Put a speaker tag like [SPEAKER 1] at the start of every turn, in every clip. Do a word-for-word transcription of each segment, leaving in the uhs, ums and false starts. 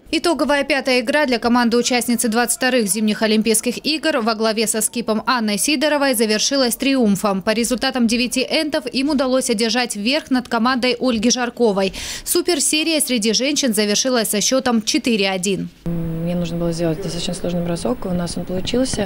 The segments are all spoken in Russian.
[SPEAKER 1] Итоговая пятая игра для команды-участницы двадцать вторых зимних Олимпийских игр во главе со скипом Анной Сидоровой завершилась триумфом. По результатам девяти эндов им удалось одержать верх над командой Ольги Жарковой. Суперсерия среди женщин завершилась со счетом четыре один.
[SPEAKER 2] Мне нужно было сделать достаточно сложный бросок, у нас он получился.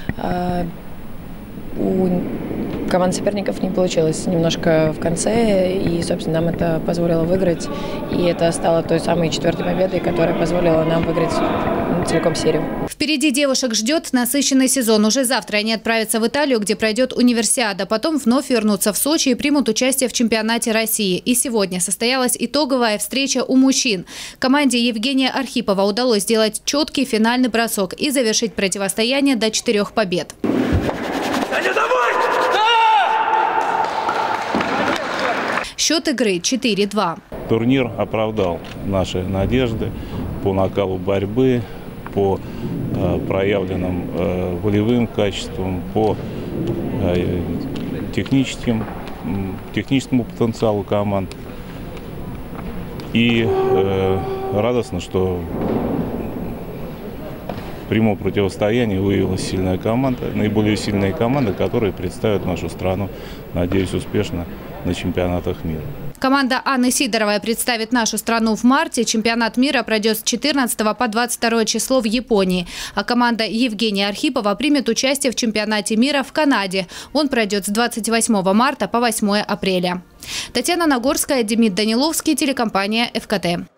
[SPEAKER 2] У команд соперников не получилось немножко в конце, и, собственно, нам это позволило выиграть. И это стало той самой четвертой победой, которая позволила нам выиграть целиком серию.
[SPEAKER 1] Впереди девушек ждет насыщенный сезон. Уже завтра они отправятся в Италию, где пройдет универсиада. Потом вновь вернутся в Сочи и примут участие в чемпионате России. И сегодня состоялась итоговая встреча у мужчин. Команде Евгения Архипова удалось сделать четкий финальный бросок и завершить противостояние до четырех побед. Счет игры четыре два.
[SPEAKER 3] Турнир оправдал наши надежды по накалу борьбы, по э, проявленным э, волевым качествам, по э, техническим, техническому потенциалу команд. И э, радостно, что в прямом противостоянии выявилась сильная команда, наиболее сильная команда, которая представит нашу страну, надеюсь, успешно на чемпионатах мира.
[SPEAKER 1] Команда Анны Сидоровой представит нашу страну в марте. Чемпионат мира пройдет с четырнадцатого по двадцать второе число в Японии. А команда Евгения Архипова примет участие в чемпионате мира в Канаде. Он пройдет с двадцать восьмого марта по восьмое апреля. Татьяна Нагорская, Демид Даниловский, телекомпания эф ка тэ.